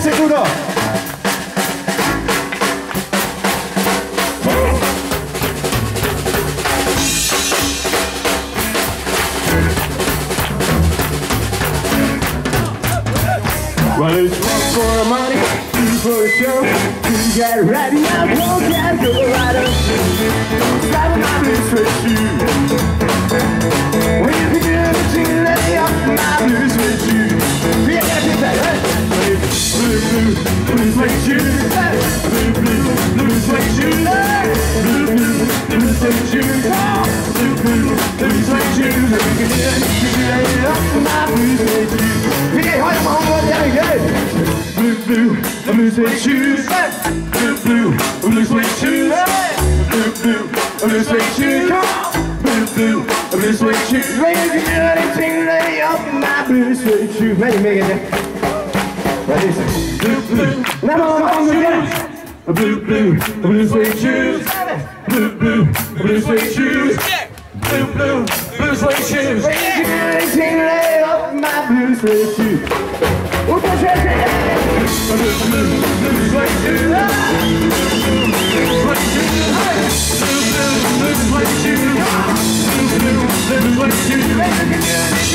secondo. Well, it's one for the money, two for the show. You get ready, now don't get go right up. Stop my blue suede shoe. When you pick it up, you lay up my blue suede shoe. Yeah, get that, hey. Blue suede shoe. Blue suede shoe. Blue suede shoe. Blue suede shoe. You lay up my blue suede shoe. Yeah, hold on, hold on, yeah. Blue suede shoes. Blue suede shoes. Blue suede shoes. Blue suede shoes. When you do anything, lay up my blue suede shoes. Make it. Ready? Blue suede shoes. Blue suede shoes. Blue suede shoes. When you do anything, lay up my blue suede shoes. Blue suede shoes.